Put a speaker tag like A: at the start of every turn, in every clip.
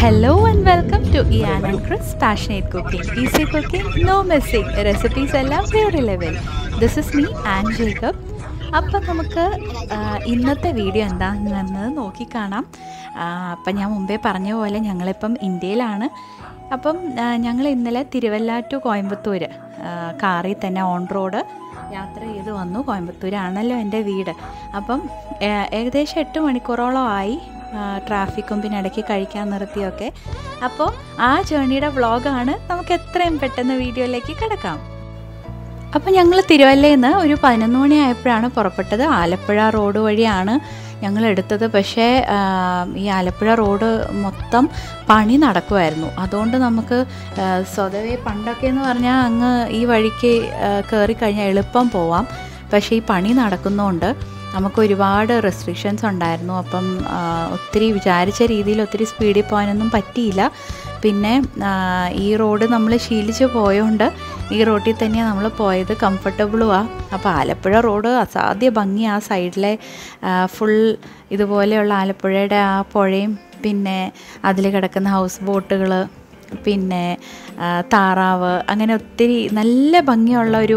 A: Hello and welcome to Ian and Chris Passionate Cooking. Easy cooking, no messing. Recipes എല്ലാം വേറെ level. This is me, Ann Jacob. അപ്പം നമുക്ക് ഇന്നത്തെ video എന്താണെന്ന് നോക്കിക്കാണാം. അപ്പം ഞാൻ മുമ്പേ പറഞ്ഞ പോലെ ഞങ്ങളിപ്പം ഇന്ത്യയിലാണ്. അപ്പം ഞങ്ങൾ ഇന്നലെ തിരുവല്ല ടു കോയമ്പത്തൂർ കാറിൽ തന്നെ ഓൺ റോഡ് യാത്ര ചെയ്ത് വന്നു. കോയമ്പത്തൂരാണല്ലോ എൻ്റെ വീട്. അപ്പം ഏകദേശം 8 മണിക്കൂറോളം ആയി ട്രാഫിക്കും പിന്നെ ഇടയ്ക്ക് കഴിക്കാൻ നിർത്തിയൊക്കെ. അപ്പോൾ ആ ജേർണിയുടെ വ്ളോഗാണ്. നമുക്ക് എത്രയും പെട്ടെന്ന് വീഡിയോയിലേക്ക് കിടക്കാം. അപ്പോൾ ഞങ്ങൾ തിരുവല്ലയിൽ നിന്ന് ഒരു 11 മണി ആയപ്പോഴാണ് പുറപ്പെട്ടത്. ആലപ്പുഴ റോഡ് വഴിയാണ് ഞങ്ങൾ എടുത്തത്. പക്ഷേ ഈ ആലപ്പുഴ റോഡ് മൊത്തം പണി നടക്കുമായിരുന്നു. അതുകൊണ്ട് നമുക്ക് സ്വതവേ പണ്ടൊക്കെ എന്ന് പറഞ്ഞാൽ അങ്ങ് ഈ വഴിക്ക് കയറിക്കഴിഞ്ഞാൽ എളുപ്പം പോവാം. പക്ഷേ ഈ പണി നടക്കുന്നതുകൊണ്ട് നമുക്ക് ഒരുപാട് റെസ്ട്രിക്ഷൻസ് ഉണ്ടായിരുന്നു. അപ്പം ഒത്തിരി വിചാരിച്ച രീതിയിൽ ഒത്തിരി സ്പീഡിൽ പോകാനൊന്നും പറ്റിയില്ല. പിന്നെ ഈ റോഡ് നമ്മൾ ശീലിച്ച് പോയതുകൊണ്ട് ഈ റോഡിൽ തന്നെയാണ് നമ്മൾ പോയത്. കംഫർട്ടബിളുമാണ്. അപ്പോൾ ആലപ്പുഴ റോഡ് അസാധ്യ ഭംഗി. ആ സൈഡിലെ ഫുൾ ഇതുപോലെയുള്ള ആലപ്പുഴയുടെ ആ പുഴയും പിന്നെ അതിൽ കിടക്കുന്ന ഹൗസ് ബോട്ടുകൾ പിന്നെ താറാവ് അങ്ങനെ ഒത്തിരി നല്ല ഭംഗിയുള്ള ഒരു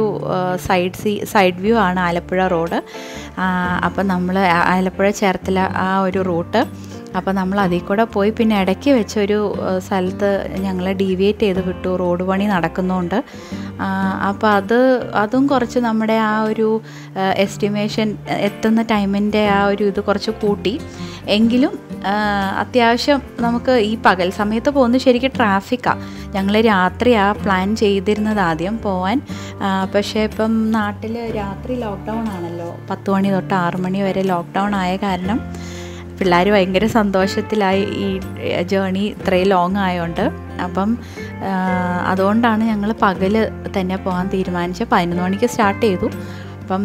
A: സൈഡ് വ്യൂ ആണ് ആലപ്പുഴ റോഡ്. അപ്പം നമ്മൾ ആലപ്പുഴ ചേർത്തല ആ ഒരു റൂട്ട്. അപ്പോൾ നമ്മൾ അതിൽ കൂടെ പോയി. പിന്നെ ഇടയ്ക്ക് വെച്ചൊരു സ്ഥലത്ത് ഞങ്ങൾ ഡീവിയേറ്റ് ചെയ്ത് വിട്ടു, റോഡ് പണി നടക്കുന്നതുകൊണ്ട്. അപ്പോൾ അതും കുറച്ച് നമ്മുടെ ആ ഒരു എസ്റ്റിമേഷൻ എത്തുന്ന ടൈമിൻ്റെ ആ ഒരു ഇത് കുറച്ച് കൂട്ടി. എങ്കിലും അത്യാവശ്യം നമുക്ക് ഈ പകൽ സമയത്ത് പോകുന്നത് ശരിക്കും ട്രാഫിക്കാണ്. ഞങ്ങൾ രാത്രിയാണ് പ്ലാൻ ചെയ്തിരുന്നത് ആദ്യം പോവാൻ. പക്ഷേ ഇപ്പം നാട്ടിൽ രാത്രി ലോക്ക്ഡൗൺ ആണല്ലോ. 10 മണി തൊട്ട് 6 മണി വരെ ലോക്ക്ഡൗൺ ആയ കാരണം പിള്ളേർ ഭയങ്കര സന്തോഷത്തിലായി ഈ ജേർണി ഇത്രയും ലോങ് ആയതുകൊണ്ട്. അപ്പം അതുകൊണ്ടാണ് ഞങ്ങൾ പകൽ തന്നെ പോകാൻ തീരുമാനിച്ചത്. 11 മണിക്ക് സ്റ്റാർട്ട് ചെയ്തു. അപ്പം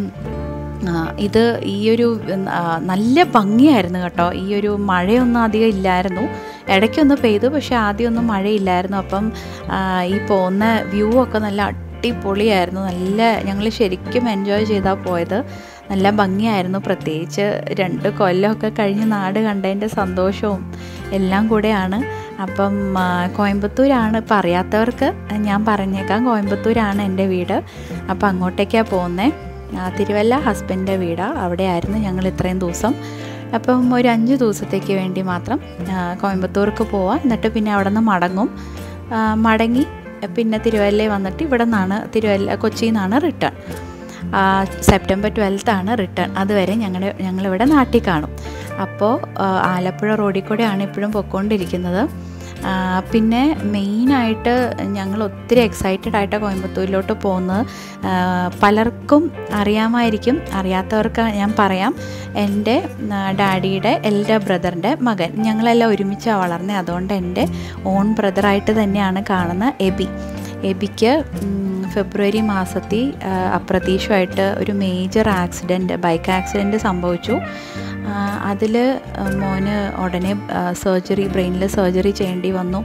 A: ഇത് ഈ ഒരു നല്ല ഭംഗിയായിരുന്നു കേട്ടോ. ഈ ഒരു മഴയൊന്നും അധികം ഇല്ലായിരുന്നു. ഇടയ്ക്കൊന്ന് പെയ്തു, പക്ഷേ ആദ്യമൊന്നും മഴയില്ലായിരുന്നു. അപ്പം ഈ പോകുന്ന വ്യൂ ഒക്കെ നല്ല അടിപൊളിയായിരുന്നു. ഞങ്ങൾ ശരിക്കും എൻജോയ് ചെയ്താണ് പോയത്. നല്ല ഭംഗിയായിരുന്നു. പ്രത്യേകിച്ച് 2 കൊല്ലമൊക്കെ കഴിഞ്ഞ് നാട് കണ്ടതിൻ്റെ സന്തോഷവും എല്ലാം കൂടെയാണ്. അപ്പം കോയമ്പത്തൂരാണ്. ഇപ്പം അറിയാത്തവർക്ക് ഞാൻ പറഞ്ഞേക്കാം, കോയമ്പത്തൂരാണ് എൻ്റെ വീട്. അപ്പം അങ്ങോട്ടേക്കാണ് പോകുന്നത്. തിരുവല്ല ഹസ്ബൻഡിൻ്റെ വീടാണ്. അവിടെയായിരുന്നു ഞങ്ങൾ ഇത്രയും ദിവസം. അപ്പം ഒരു 5 ദിവസത്തേക്ക് വേണ്ടി മാത്രം കോയമ്പത്തൂർക്ക് പോവാം. എന്നിട്ട് പിന്നെ അവിടെ നിന്ന് മടങ്ങി പിന്നെ തിരുവല്ലയിൽ വന്നിട്ട് ഇവിടെ നിന്നാണ് കൊച്ചിയിൽ നിന്നാണ് റിട്ടേൺ. September 12 return. അതുവരെ ഞങ്ങളിവിടെ നാട്ടിൽ കാണും. അപ്പോൾ ആലപ്പുഴ റോഡിൽ കൂടെയാണ് ഇപ്പോഴും പൊയ്ക്കൊണ്ടിരിക്കുന്നത്. പിന്നെ മെയിനായിട്ട് ഞങ്ങൾ ഒത്തിരി എക്സൈറ്റഡ് ആയിട്ടാണ് കോയമ്പത്തൂരിലോട്ട് പോകുന്നത്. പലർക്കും അറിയാമായിരിക്കും, അറിയാത്തവർക്ക് ഞാൻ പറയാം. എൻ്റെ ഡാഡിയുടെ എൽഡർ ബ്രദറിൻ്റെ മകൻ. ഞങ്ങളെല്ലാം ഒരുമിച്ചാണ് വളർന്നത്. അതുകൊണ്ട് എൻ്റെ ഓൺ ബ്രദറായിട്ട് തന്നെയാണ് കാണുന്നത്. എബിക്ക് ഫെബ്രുവരി മാസത്തിൽ അപ്രതീക്ഷിതമായിട്ട് ഒരു മേജർ ബൈക്ക് ആക്സിഡൻറ്റ് സംഭവിച്ചു. അതിൽ മോന് ഉടനെ ബ്രെയിനിൽ സർജറി ചെയ്യേണ്ടി വന്നു.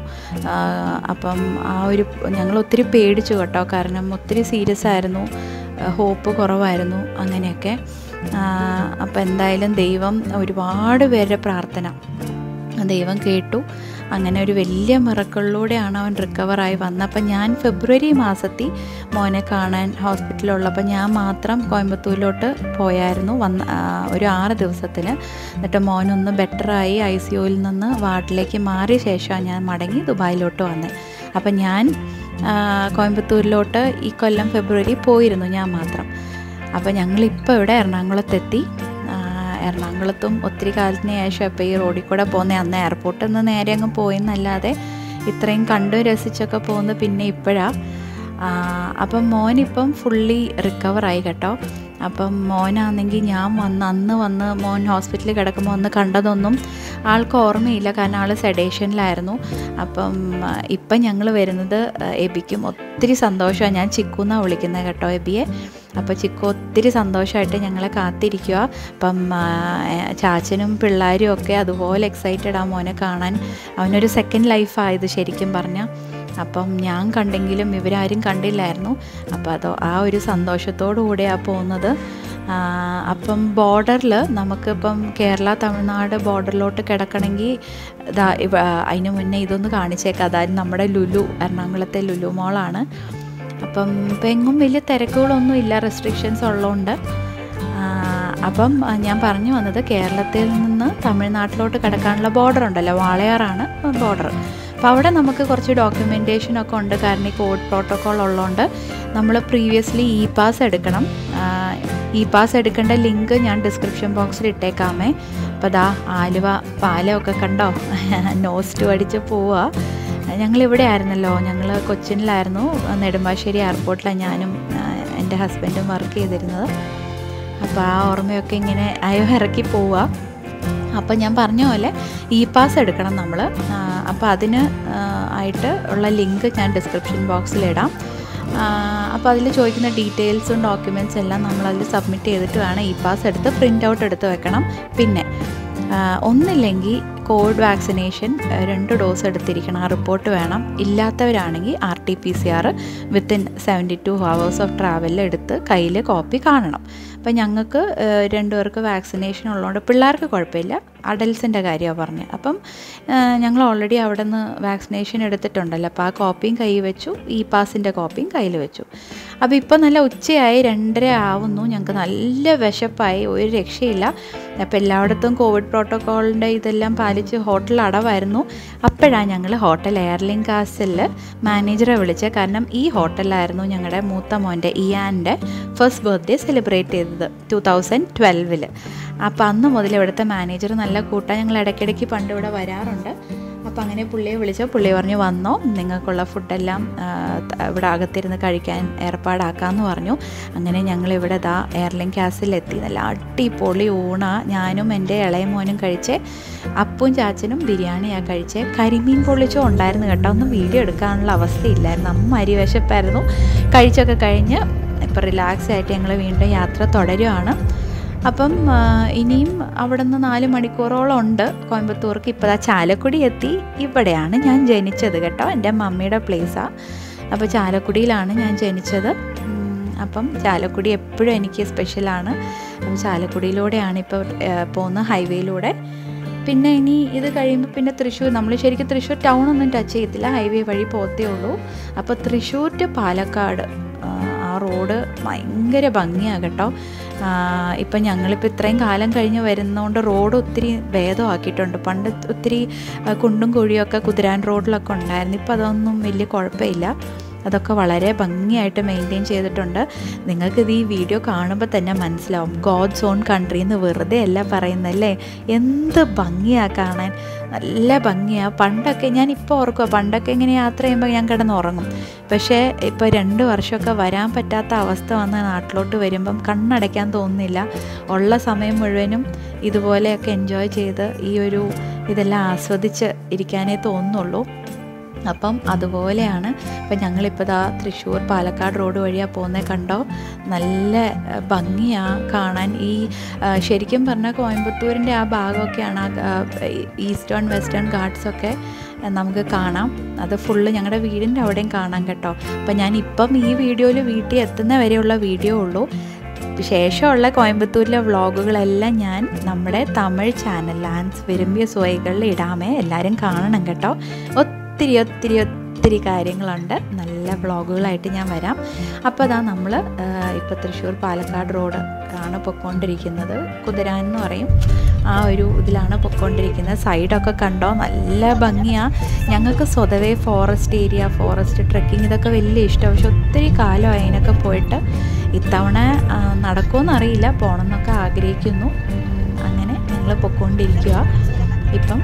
A: അപ്പം ഞങ്ങൾ ഒത്തിരി പേടിച്ചു കേട്ടോ. കാരണം ഒത്തിരി സീരിയസ് ആയിരുന്നു, ഹോപ്പ് കുറവായിരുന്നു, അങ്ങനെയൊക്കെ. അപ്പം എന്തായാലും ദൈവം ഒരുപാട് പേരുടെ പ്രാർത്ഥന ദൈവം കേട്ടു. അങ്ങനെ ഒരു വലിയ മിറക്കിളിലൂടെയാണ് അവൻ റിക്കവറായി വന്നത്. അപ്പം ഞാൻ ഫെബ്രുവരി മാസത്തിൽ മോനെ കാണാൻ ഹോസ്പിറ്റലുള്ളപ്പോൾ ഞാൻ മാത്രം കോയമ്പത്തൂരിലോട്ട് പോയായിരുന്നു. ഒരു 6 ദിവസത്തിന്. എന്നിട്ട് മോനൊന്ന് ബെറ്ററായി ICUവിൽ നിന്ന് വാർഡിലേക്ക് മാറിയ ശേഷമാണ് ഞാൻ മടങ്ങി ദുബായിലോട്ട് വന്നത്. അപ്പം ഞാൻ കോയമ്പത്തൂരിലോട്ട് ഈ കൊല്ലം ഫെബ്രുവരി പോയിരുന്നു, ഞാൻ മാത്രം. അപ്പോൾ ഞങ്ങളിപ്പോൾ ഇവിടെ എറണാകുളത്തെത്തി. എറണാകുളത്തും ഒത്തിരി കാലത്തിന് ശേഷം ഇപ്പോൾ ഈ റോഡിൽ കൂടെ പോകുന്നത്. അന്ന് എയർപോർട്ടിൽ നിന്ന് നേരെ അങ്ങ് പോയെന്നല്ലാതെ ഇത്രയും കണ്ടു രസിച്ചൊക്കെ പോകുന്നത് പിന്നെ ഇപ്പോഴാണ്. അപ്പം മോനിപ്പം ഫുള്ളി റിക്കവറായി കേട്ടോ. അപ്പം മോനാണെങ്കിൽ ഞാൻ അന്ന് വന്ന് മോൻ ഹോസ്പിറ്റലിൽ കിടക്കുമ്പോൾ ഒന്ന് കണ്ടതൊന്നും ആൾക്ക് ഓർമ്മയില്ല. കാരണം ആൾ സെഡേഷനിലായിരുന്നു. അപ്പം ഇപ്പം ഞങ്ങൾ വരുന്നത് എബിക്കും ഒത്തിരി സന്തോഷമാണ്. ഞാൻ ചിക്കു എന്നാണ് വിളിക്കുന്നത് കേട്ടോ എബിയെ. അപ്പോൾ ചിക്കു ഒത്തിരി സന്തോഷമായിട്ട് ഞങ്ങളെ കാത്തിരിക്കുക. അപ്പം ചാച്ചനും പിള്ളേരും ഒക്കെ അതുപോലെ എക്സൈറ്റഡ് ആ മോനെ കാണാൻ. അവനൊരു സെക്കൻഡ് ലൈഫായത് ശരിക്കും പറഞ്ഞാൽ. അപ്പം ഞാൻ കണ്ടെങ്കിലും ഇവരാരും കണ്ടില്ലായിരുന്നു. അപ്പോൾ ആ ഒരു സന്തോഷത്തോടു കൂടെയാണ് പോകുന്നത്. അപ്പം ബോർഡറിൽ നമുക്കിപ്പം കേരള തമിഴ്നാട് ബോർഡറിലോട്ട് കിടക്കണമെങ്കിൽ അതിന് മുന്നേ ഇതൊന്ന് കാണിച്ചേക്കാം. അതായത് നമ്മുടെ ലുലു, എറണാകുളത്തെ ലുലു മോളാണ്. അപ്പം ഇപ്പം എങ്ങും വലിയ തിരക്കുകളൊന്നും ഇല്ല, റെസ്ട്രിക്ഷൻസ് ഉള്ളതുകൊണ്ട്. അപ്പം ഞാൻ പറഞ്ഞു വന്നത്, കേരളത്തിൽ നിന്ന് തമിഴ്നാട്ടിലോട്ട് കിടക്കാനുള്ള ബോർഡർ ഉണ്ടല്ലോ, വാളയാറാണ് ബോർഡർ. അപ്പോൾ അവിടെ നമുക്ക് കുറച്ച് ഡോക്യുമെൻറ്റേഷനൊക്കെ ഉണ്ട്. കാരണം ഈ കോവിഡ് പ്രോട്ടോക്കോൾ ഉള്ളതുകൊണ്ട് നമ്മൾ പ്രീവിയസ്ലി ഇ പാസ് എടുക്കണം. ഇ പാസ് എടുക്കേണ്ട ലിങ്ക് ഞാൻ ഡിസ്ക്രിപ്ഷൻ ബോക്സിൽ ഇട്ടേക്കാമേ. അപ്പോൾ ദാ ആലുവ പാലമൊക്കെ കണ്ടോ, നോസ്റ്റ് അടിച്ച് പോവുക. ഞങ്ങളിവിടെ ആയിരുന്നല്ലോ, ഞങ്ങൾ കൊച്ചിനിലായിരുന്നു, നെടുമ്പാശ്ശേരി എയർപോർട്ടിലാണ് ഞാനും എൻ്റെ ഹസ്ബൻഡും വർക്ക് ചെയ്തിരുന്നത്. അപ്പോൾ ആ ഓർമ്മയൊക്കെ ഇങ്ങനെ ഇറക്കി പോവുക. അപ്പോൾ ഞാൻ പറഞ്ഞ പോലെ ഇ പാസ് എടുക്കണം നമ്മൾ. അപ്പോൾ അതിന് ആയിട്ട് ഉള്ള ലിങ്ക് ഞാൻ ഡിസ്ക്രിപ്ഷൻ ബോക്സിലിടാം. അപ്പോൾ അതിൽ ചോദിക്കുന്ന ഡീറ്റെയിൽസും ഡോക്യുമെൻറ്റ്സ് എല്ലാം നമ്മളതിൽ സബ്മിറ്റ് ചെയ്തിട്ട് വേണം ഇ പാസ് എടുത്ത് പ്രിൻ്റ് ഔട്ട് എടുത്ത് വെക്കണം. പിന്നെ ഒന്നില്ലെങ്കിൽ കോവിഡ് വാക്സിനേഷൻ 2 ഡോസ് എടുത്തിരിക്കണം, ആ റിപ്പോർട്ട് വേണം. ഇല്ലാത്തവരാണെങ്കിൽ RT-PCR വിത്തിൻ 72 hours ഓഫ് ട്രാവലിൽ എടുത്ത് കയ്യിൽ കോപ്പി കാണണം. അപ്പം ഞങ്ങൾക്ക് 2 പേർക്ക് വാക്സിനേഷൻ ഉള്ളതുകൊണ്ട് പിള്ളേർക്ക് കുഴപ്പമില്ല, അഡൽസിൻ്റെ കാര്യമാണ് പറഞ്ഞത്. അപ്പം ഞങ്ങൾ ഓൾറെഡി അവിടെ നിന്ന് വാക്സിനേഷൻ എടുത്തിട്ടുണ്ടല്ലോ, അപ്പോൾ ആ കോപ്പിയും കയ്യിൽ വെച്ചു, ഇ പാസിൻ്റെ കോപ്പിയും കയ്യിൽ വെച്ചു. അപ്പോൾ ഇപ്പോൾ നല്ല ഉച്ചയായി, 2:30 ആവുന്നു. ഞങ്ങൾക്ക് നല്ല വിശപ്പായി, ഒരു രക്ഷയില്ല. അപ്പോൾ എല്ലായിടത്തും കോവിഡ് പ്രോട്ടോക്കോളിൻ്റെ ഇതെല്ലാം പാലിച്ച് ഹോട്ടൽ അടവായിരുന്നു. അപ്പോഴാണ് ഞങ്ങൾ ഹോട്ടൽ എയർലിങ്ക് കാസിൽ മാനേജറെ വിളിച്ചത്. കാരണം ഈ ഹോട്ടലിലായിരുന്നു ഞങ്ങളുടെ മൂത്ത മോൻ്റെ ഇയാൻ്റെ ഫസ്റ്റ് ബർത്ത്ഡേ സെലിബ്രേറ്റ് ചെയ്തത് 2012. അപ്പോൾ അന്ന് മുതൽ ഇവിടുത്തെ മാനേജർ നല്ല കൂട്ടാണ്. ഞങ്ങൾ ഇടയ്ക്കിടയ്ക്ക് പണ്ട് ഇവിടെ വരാറുണ്ട്. അപ്പോൾ അങ്ങനെ പുള്ളിയെ വിളിച്ചോ, പുള്ളി പറഞ്ഞു വന്നോ, നിങ്ങൾക്കുള്ള ഫുഡെല്ലാം ഇവിടെ അകത്തിരുന്ന് കഴിക്കാൻ ഏർപ്പാടാക്കാമെന്ന് പറഞ്ഞു. അങ്ങനെ ഞങ്ങളിവിടെ എയർലിങ്ക് കാസിലെത്തി. നല്ല അടിപൊളി ഊണാണ്. ഞാനും എൻ്റെ ഇളയ മോനും കഴിച്ചേ. അപ്പും ചാച്ചനും ബിരിയാണിയാണ് കഴിച്ചേ. കരിമീൻ പൊള്ളിച്ചോ ഉണ്ടായിരുന്നു കേട്ടോ, ഒന്നും വീഡിയോ എടുക്കാനുള്ള അവസ്ഥയില്ലായിരുന്നു, അരി വിശപ്പായിരുന്നു. കഴിച്ചൊക്കെ കഴിഞ്ഞ് ഇപ്പോൾ റിലാക്സ് ആയിട്ട് ഞങ്ങൾ വീണ്ടും യാത്ര തുടരുകയാണ്. അപ്പം ഇനിയും അവിടെ നിന്ന് 4 മണിക്കൂറോളം ഉണ്ട് കോയമ്പത്തൂർക്ക്. ഇപ്പോൾ ചാലക്കുടി എത്തി. ഇവിടെയാണ് ഞാൻ ജനിച്ചത് കേട്ടോ, എൻ്റെ മമ്മിയുടെ പ്ലേസാണ്. അപ്പോൾ ചാലക്കുടിയിലാണ് ഞാൻ ജനിച്ചത്. അപ്പം ചാലക്കുടി എപ്പോഴും എനിക്ക് സ്പെഷ്യലാണ്. അപ്പം ചാലക്കുടിയിലൂടെയാണ് ഇപ്പോൾ പോകുന്ന ഹൈവേയിലൂടെ. പിന്നെ ഇനി ഇത് കഴിയുമ്പോൾ പിന്നെ തൃശ്ശൂർ, നമ്മൾ ശരിക്കും തൃശ്ശൂർ ടൗണൊന്നും ടച്ച് ചെയ്യത്തില്ല, ഹൈവേ വഴി പോകത്തേ ഉള്ളൂ. അപ്പോൾ തൃശ്ശൂർ ടു പാലക്കാട് ആ റോഡ് ഭയങ്കര ഭംഗിയാണ് കേട്ടോ. ഇപ്പം ഞങ്ങളിപ്പോൾ ഇത്രയും കാലം കഴിഞ്ഞ് വരുന്നതുകൊണ്ട് റോഡ് ഒത്തിരി ഭേദമാക്കിയിട്ടുണ്ട്. പണ്ട് ഒത്തിരി കുണ്ടും കുഴിയൊക്കെ കുതിരാൻ റോഡിലൊക്കെ ഉണ്ടായിരുന്നു. ഇപ്പോൾ അതൊന്നും വലിയ കുഴപ്പമില്ല, അതൊക്കെ വളരെ ഭംഗിയായിട്ട് മെയിൻറ്റെയിൻ ചെയ്തിട്ടുണ്ട്. നിങ്ങൾക്കിത് ഈ വീഡിയോ കാണുമ്പോൾ തന്നെ മനസ്സിലാവും, ഗോഡ്സ് ഓൺ കൺട്രി എന്ന് വെറുതെ അല്ല പറയുന്നല്ലേ. എന്ത് ഭംഗിയാണ് കാണാൻ, നല്ല ഭംഗിയാണ്. പണ്ടൊക്കെ ഞാനിപ്പോൾ ഓർക്കുക, പണ്ടൊക്കെ ഇങ്ങനെ യാത്ര ചെയ്യുമ്പോൾ ഞാൻ കിടന്നുറങ്ങും. പക്ഷേ ഇപ്പോൾ 2 വർഷമൊക്കെ വരാൻ പറ്റാത്ത അവസ്ഥ വന്ന നാട്ടിലോട്ട് വരുമ്പം കണ്ണടയ്ക്കാൻ തോന്നുന്നില്ല. ഉള്ള സമയം മുഴുവനും ഇതുപോലെയൊക്കെ എൻജോയ് ചെയ്ത് ഈ ഒരു ഇതെല്ലാം ആസ്വദിച്ച് ഇരിക്കാനേ തോന്നുന്നുള്ളൂ. അപ്പം അതുപോലെയാണ്. അപ്പം ഞങ്ങളിപ്പോൾ തൃശ്ശൂർ പാലക്കാട് റോഡ് വഴിയാണ് പോകുന്നത്. കണ്ടോ, നല്ല ഭംഗിയാണ് കാണാൻ. ഈ ശരിക്കും പറഞ്ഞാൽ കോയമ്പത്തൂരിൻ്റെ ആ ഭാഗമൊക്കെയാണ്, ഈസ്റ്റേൺ വെസ്റ്റേൺ ഘാട്ട്സൊക്കെ നമുക്ക് കാണാം. അത് ഫുള്ള് ഞങ്ങളുടെ വീടിൻ്റെ അവിടെയും കാണാം കേട്ടോ. അപ്പം ഞാനിപ്പം ഈ വീഡിയോയിൽ വീട്ടിൽ എത്തുന്ന വരെയുള്ള വീഡിയോ ഉള്ളൂ. ശേഷമുള്ള കോയമ്പത്തൂരിലെ വ്ളോഗുകളെല്ലാം ഞാൻ നമ്മുടെ തമിഴ് ചാനൽ ലാൻസ് വിരുമ്പിയ സുവൈകളിൽ ഇടാമേ, എല്ലാവരും കാണണം കേട്ടോ. ഒത്തിരി കാര്യങ്ങളുണ്ട്, നല്ല വ്ളോഗുകളായിട്ട് ഞാൻ വരാം. അപ്പോൾ നമ്മൾ ഇപ്പോൾ തൃശ്ശൂർ പാലക്കാട് റോഡ് ആണ് പൊയ്ക്കൊണ്ടിരിക്കുന്നത്. കുതിരാൻ എന്ന് പറയും, ആ ഒരു ഇതിലാണ് പൊയ്ക്കൊണ്ടിരിക്കുന്നത്. സൈഡൊക്കെ കണ്ടോ, നല്ല ഭംഗിയാണ്. ഞങ്ങൾക്ക് സ്വതവേ ഫോറസ്റ്റ് ഏരിയ, ഫോറസ്റ്റ് ട്രെക്കിങ് ഇതൊക്കെ വലിയ ഇഷ്ടമാണ്. പക്ഷെ ഒത്തിരി കാലമായി അതിനൊക്കെ പോയിട്ട്. ഇത്തവണ നടക്കുമെന്നറിയില്ല, പോകണമെന്നൊക്കെ ആഗ്രഹിക്കുന്നു. അങ്ങനെ ഞങ്ങൾ പൊയ്ക്കൊണ്ടിരിക്കുക. ഇപ്പം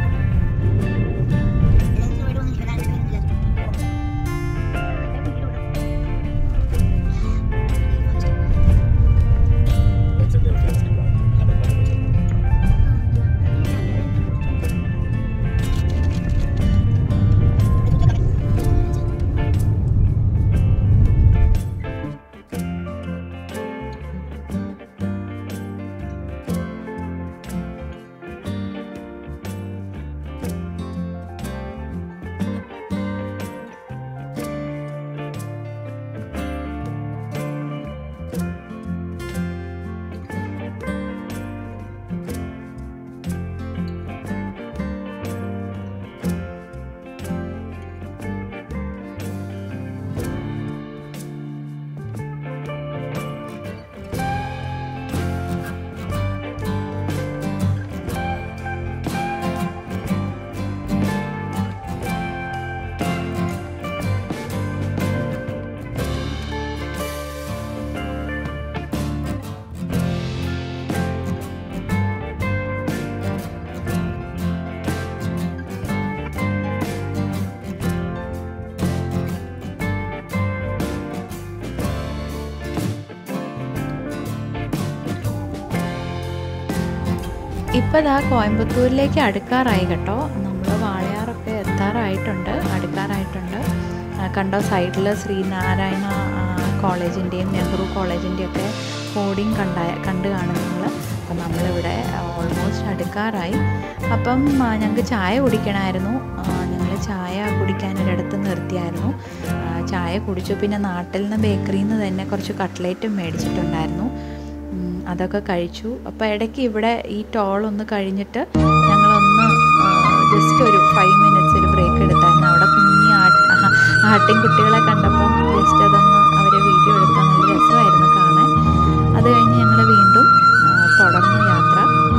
A: അപ്പോൾ ഇതാ കോയമ്പത്തൂരിലേക്ക് അടുക്കാറായി കേട്ടോ. നമ്മൾ വാളയാറൊക്കെ അടുക്കാറായിട്ടുണ്ട്. കണ്ടോ സൈഡിൽ ശ്രീനാരായണ കോളേജിൻ്റെയും നെഹ്റു കോളേജിൻ്റെയൊക്കെ ഹോർഡിങ് കണ്ട് കാണും നിങ്ങൾ. അപ്പം നമ്മളിവിടെ ഓൾമോസ്റ്റ് അടുക്കാറായി. അപ്പം ഞങ്ങൾക്ക് ചായ കുടിക്കണമായിരുന്നു. ഞങ്ങൾ ചായ കുടിക്കാനൊരിടത്ത് നിർത്തിയായിരുന്നു. ചായ കുടിച്ചു. പിന്നെ നാട്ടിൽ നിന്ന് ബേക്കറിയിൽ നിന്ന് തന്നെ കുറച്ച് കട്ട്ലേറ്റും മേടിച്ചിട്ടുണ്ടായിരുന്നു. അതൊക്കെ കഴിച്ചു. അപ്പോൾ ഇടയ്ക്ക് ഇവിടെ ഈ ടോളൊന്ന് കഴിഞ്ഞിട്ട് ഞങ്ങളൊന്ന് ജസ്റ്റ് ഒരു 5 മിനിറ്റ്സ് ഒരു ബ്രേക്ക് എടുത്തായിരുന്നു. അവിടെ കുഞ്ഞി ആട്ടിൻ കുട്ടികളെ കണ്ടപ്പം ജസ്റ്റ് അതൊന്ന് അവരെ വീഡിയോ എടുത്താൽ നല്ല രസമായിരുന്നു കാണാൻ. അത് കഴിഞ്ഞ് ഞങ്ങൾ വീണ്ടും തുടർന്നു യാത്ര.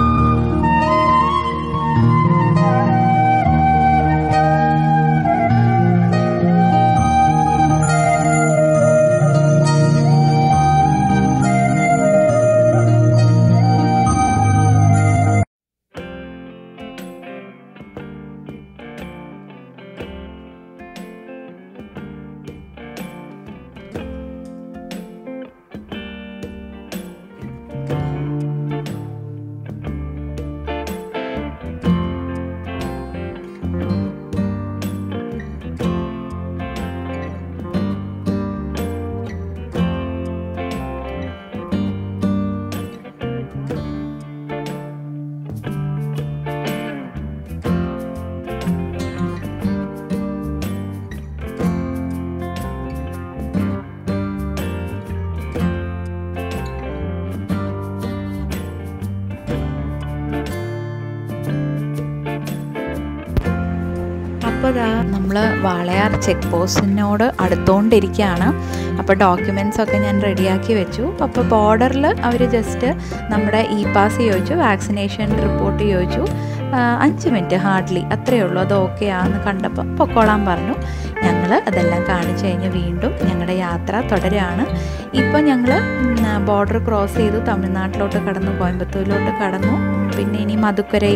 A: അപ്പോൾ നമ്മൾ വാളയാർ ചെക്ക് പോസ്റ്റിനോട് അടുത്തുകൊണ്ടിരിക്കുകയാണ്. അപ്പോൾ ഡോക്യുമെൻറ്റ്സൊക്കെ ഞാൻ റെഡിയാക്കി വെച്ചു. അപ്പോൾ ബോർഡറിൽ അവർ ജസ്റ്റ് നമ്മുടെ പാസ് ചോദിച്ചു, വാക്സിനേഷൻ റിപ്പോർട്ട് ചോദിച്ചു. 5 മിനിറ്റ് ഹാർഡ്ലി അത്രയേ ഉള്ളൂ. അത് ഓക്കെ ആണെന്ന് കണ്ടപ്പോൾ പൊക്കോളാൻ പറഞ്ഞു. ഞങ്ങൾ അതെല്ലാം കാണിച്ചു കഴിഞ്ഞ് വീണ്ടും ഞങ്ങളുടെ യാത്ര തുടരുകയാണ്. ഇപ്പോൾ ഞങ്ങൾ ബോർഡർ ക്രോസ് ചെയ്തു, തമിഴ്നാട്ടിലോട്ട് കടന്നു, കോയമ്പത്തൂരിലോട്ട് കടന്നു. പിന്നെ ഇനി മധുക്കരൈ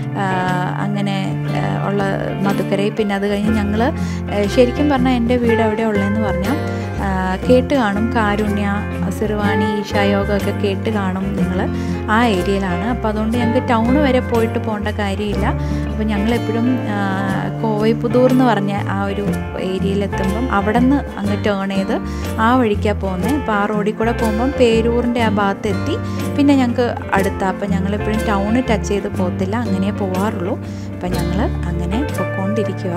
A: അങ്ങനെ ഉള്ള മധുക്കരൈ. പിന്നെ അത് കഴിഞ്ഞ് ഞങ്ങൾ ശരിക്കും പറഞ്ഞാൽ എൻ്റെ വീട് എവിടെ ഉള്ളതെന്ന് പറഞ്ഞാൽ കേട്ട് കാണും, കാരുണ്യ, സിർവാണി, ഈശായോഗമൊക്കെ കേട്ട് കാണും നിങ്ങൾ. ആ ഏരിയയിലാണ്. അപ്പോൾ അതുകൊണ്ട് ഞങ്ങൾക്ക് ടൗൺ വരെ പോകേണ്ട കാര്യമില്ല. അപ്പോൾ ഞങ്ങളെപ്പോഴും കോവൈപ്പുതൂർ എന്ന് പറഞ്ഞ ആ ഒരു ഏരിയയിലെത്തുമ്പം അവിടെ നിന്ന് അങ്ങ് ടേൺ ചെയ്ത് ആ വഴിക്കാണ് പോകുന്നത്. അപ്പോൾ ആ റോഡിൽ കൂടെ പോകുമ്പം പേരൂറിൻ്റെ ആ ഭാഗത്തെത്തി പിന്നെ ഞങ്ങൾക്ക് അടുത്താണ്. അപ്പം ഞങ്ങളെപ്പോഴും ടൗണ് ടച്ച് ചെയ്ത് പോകത്തില്ല, അങ്ങനെ പോകാറുള്ളൂ. അപ്പം ഞങ്ങൾ അങ്ങനെ പൊയ്ക്കൊണ്ടിരിക്കുക.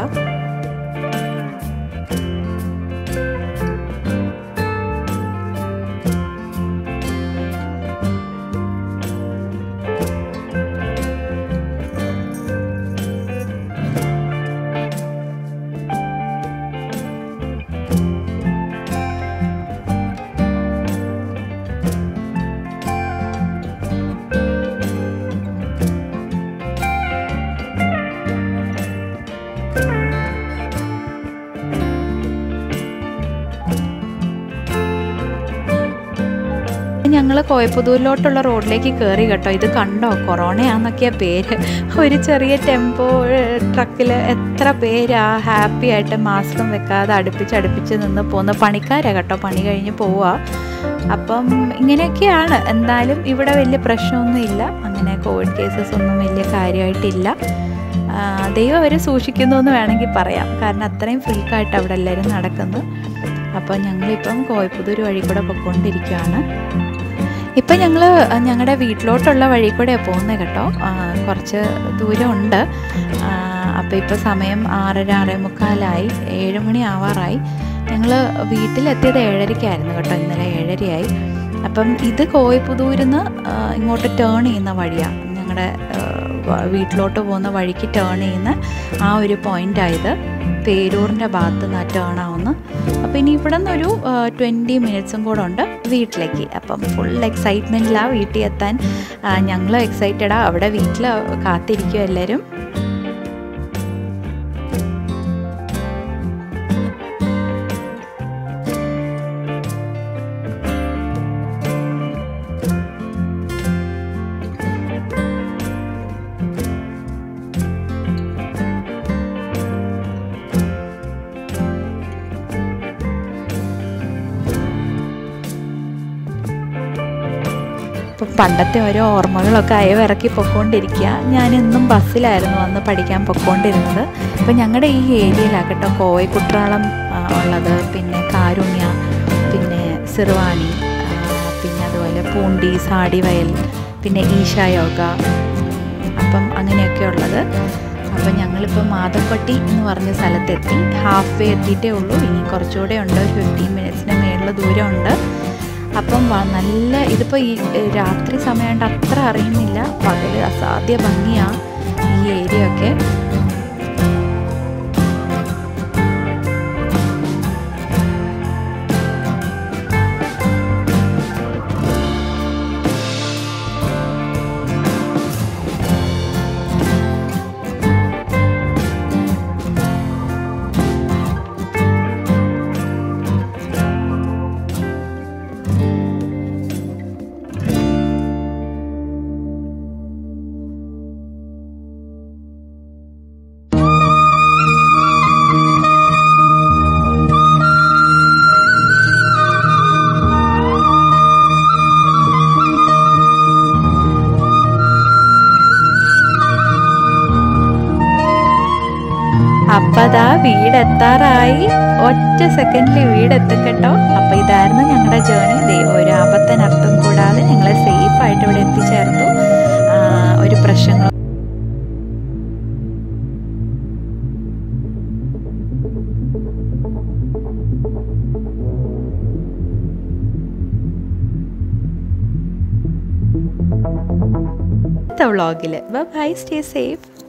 A: ഞങ്ങൾ കോയമ്പത്തൂരിലോട്ടുള്ള റോഡിലേക്ക് കയറി കേട്ടോ. ഇത് കണ്ടോ, കൊറോണയാണെന്നൊക്കെയാണ് പേര്. ഒരു ചെറിയ ടെമ്പോ ട്രക്കിൽ എത്ര പേരാ ഹാപ്പി ആയിട്ട് മാസ്കും വെക്കാതെ അടുപ്പിച്ച് നിന്ന് പോകുന്ന പണിക്കാരാണ് കേട്ടോ. പണി കഴിഞ്ഞ് പോവുക. അപ്പം ഇങ്ങനെയൊക്കെയാണ്. എന്തായാലും ഇവിടെ വലിയ പ്രശ്നമൊന്നുമില്ല. അങ്ങനെ കോവിഡ് കേസസ് ഒന്നും വലിയ കാര്യമായിട്ടില്ല. ദൈവം അവരെ സൂക്ഷിക്കുന്നു എന്ന് വേണമെങ്കിൽ പറയാം. കാരണം അത്രയും ഫ്രീക്കായിട്ട് അവിടെ എല്ലാവരും നടക്കുന്നു. അപ്പോൾ ഞങ്ങളിപ്പം കോയമ്പത്തൂർ വഴി കൂടെ പോയിക്കൊണ്ടിരിക്കുകയാണ്. ഇപ്പം ഞങ്ങൾ ഞങ്ങളുടെ വീട്ടിലോട്ടുള്ള വഴി കൂടെയാണ് പോകുന്നത് കേട്ടോ. കുറച്ച് ദൂരമുണ്ട്. അപ്പോൾ ഇപ്പോൾ സമയം 6:30, 6:45, 7 മണി ആവാറായി. ഞങ്ങൾ വീട്ടിലെത്തിയത് 7:30-ക്കായിരുന്നു കേട്ടോ. ഇന്നലെ 7:30-ആയി. അപ്പം ഇത് കോയമ്പത്തൂരിൽ നിന്ന് ഇങ്ങോട്ട് ടേൺ ചെയ്യുന്ന വഴിയാണ്. ഞങ്ങളുടെ വീട്ടിലോട്ട് പോകുന്ന വഴിക്ക് ടേൺ ചെയ്യുന്ന ആ ഒരു പോയിൻ്റായത്. പേരൂറിൻ്റെ ഭാഗത്ത് നിന്ന് ടേൺ ആവുന്നു. അപ്പോൾ ഇനി ഇവിടെ നിന്നൊരു 20 മിനിറ്റ്സും കൂടെ ഉണ്ട് വീട്ടിലേക്ക്. അപ്പം ഫുൾ എക്സൈറ്റ്മെൻറ്റിലാണ് വീട്ടിൽ എത്താൻ. ഞങ്ങളും എക്സൈറ്റഡാണ്. അവിടെ വീട്ടിൽ കാത്തിരിക്കും എല്ലാവരും. അപ്പോൾ പണ്ടത്തെ ഓരോ ഓർമ്മകളൊക്കെ അയവിറക്കി പൊയ്ക്കൊണ്ടിരിക്കുക. ഞാനെന്നും ബസ്സിലായിരുന്നു അന്ന് പഠിക്കാൻ പൊയ്ക്കൊണ്ടിരുന്നത്. അപ്പോൾ ഞങ്ങളുടെ ഈ ഏരിയയിലാണ് കേട്ടോ കോവൈക്കുട്രാളം ഉള്ളത്, പിന്നെ കാരുണ്യ, പിന്നെ സിർവാണി, പിന്നെ അതുപോലെ പൂണ്ടി, സാടിവയൽ, പിന്നെ ഈശാ യോഗ, അപ്പം അങ്ങനെയൊക്കെ ഉള്ളത്. അപ്പം ഞങ്ങളിപ്പോൾ മാതപ്പട്ടി എന്ന് പറഞ്ഞ സ്ഥലത്തെത്തി. ഹാഫ് വേ എത്തിയിട്ടേ ഉള്ളൂ. ഇനി കുറച്ചുകൂടെ ഉണ്ട്, ഒരു 15 മിനിറ്റ്സിന് മേളിൽ ദൂരമുണ്ട്. അപ്പം നല്ല ഇതിപ്പോൾ ഈ രാത്രി സമയമായിട്ട് അത്ര അറിയുന്നില്ല, പകൽ അസാധ്യ ഭംഗിയാണ് ഈ ഏരിയ ഒക്കെ. അപ്പം അതാ വീടെത്താറായി. ഒറ്റ സെക്കൻഡിൽ വീടെത്തും കേട്ടോ. അപ്പോൾ ഇതായിരുന്നു ഞങ്ങളുടെ ജേണി. ഒരു ആപത്തിനർത്ഥം കൂടാതെ ഞങ്ങളെ സേഫായിട്ട് ഇവിടെ എത്തിച്ചേർത്തു. ഒരു പ്രശ്നങ്ങൾ വ്ളോഗിൽ. Bye, stay safe.